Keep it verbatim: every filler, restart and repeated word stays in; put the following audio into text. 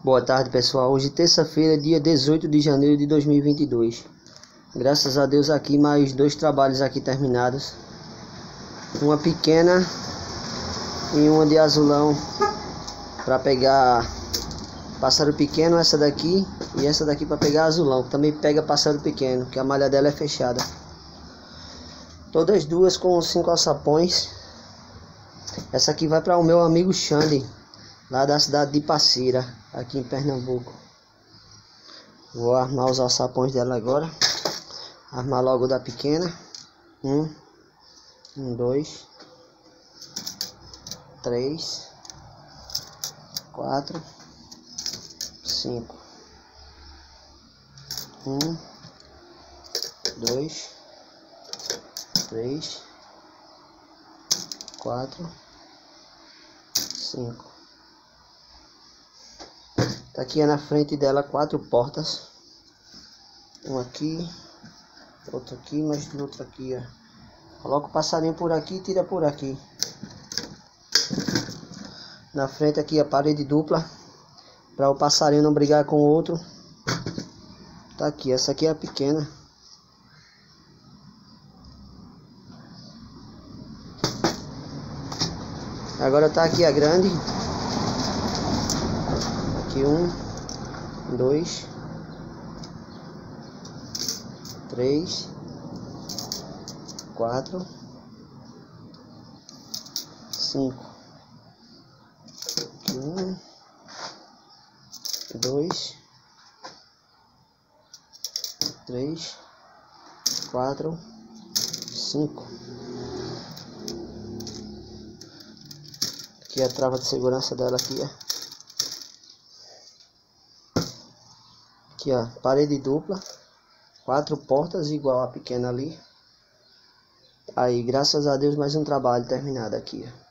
Boa tarde, pessoal. Hoje terça-feira, dia dezoito de janeiro de dois mil e vinte e dois. Graças a Deus aqui mais dois trabalhos aqui terminados. Uma pequena e uma de azulão para pegar pássaro pequeno, essa daqui e essa daqui para pegar azulão, que também pega pássaro pequeno, que a malha dela é fechada. Todas duas com cinco alçapões. Essa aqui vai para o meu amigo Xande, lá da cidade de Passira, aqui em Pernambuco. Vou armar os alçapões dela agora. Armar logo da pequena. Um, um, dois, três, quatro, cinco. Um, dois, três, quatro, cinco. Tá aqui na frente dela quatro portas. Um aqui, outro aqui, mais outro aqui, ó. Coloca o passarinho por aqui e tira por aqui. Na frente aqui a parede dupla, para o passarinho não brigar com o outro. Tá aqui, essa aqui é a pequena. Agora tá aqui a grande. Aqui um, dois, três, quatro, cinco. Aqui um, dois, três, quatro, cinco. Aqui a trava de segurança dela aqui, ó. Aqui, ó, parede dupla, quatro portas igual a pequena ali. Aí, graças a Deus, mais um trabalho terminado aqui, ó.